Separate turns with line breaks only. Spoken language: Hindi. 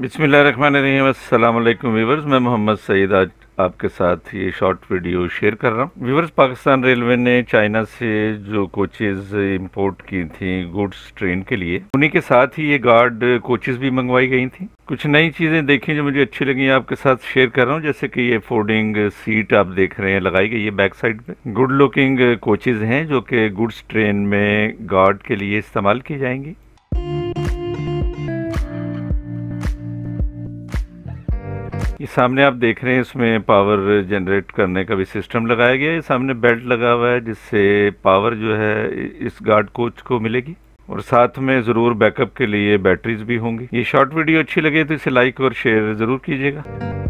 बिस्मिल्लाहिर्रहमानिर्रहीम। अस्सलाम वालेकुम व्यूवर्स, मैं मोहम्मद सईद आज आपके साथ ये शॉर्ट वीडियो शेयर कर रहा हूँ। व्यूवर्स, पाकिस्तान रेलवे ने चाइना से जो कोचेज़ इंपोर्ट की थी गुड्स ट्रेन के लिए, उन्हीं के साथ ही ये गार्ड कोचेज़ भी मंगवाई गई थी। कुछ नई चीज़ें देखी जो मुझे अच्छी लगी, आपके साथ शेयर कर रहा हूँ। जैसे कि ये फोल्डिंग सीट आप देख रहे हैं लगाई गई है बैक साइड पे। गुड लुकिंग कोचेज़ हैं जो कि गुड्स ट्रेन में गार्ड के लिए इस्तेमाल की जाएंगी। ये सामने आप देख रहे हैं, इसमें पावर जनरेट करने का भी सिस्टम लगाया गया है। सामने बेल्ट लगा हुआ है जिससे पावर जो है इस गार्ड कोच को मिलेगी, और साथ में ज़रूर बैकअप के लिए बैटरीज भी होंगी। ये शॉर्ट वीडियो अच्छी लगे तो इसे लाइक और शेयर ज़रूर कीजिएगा।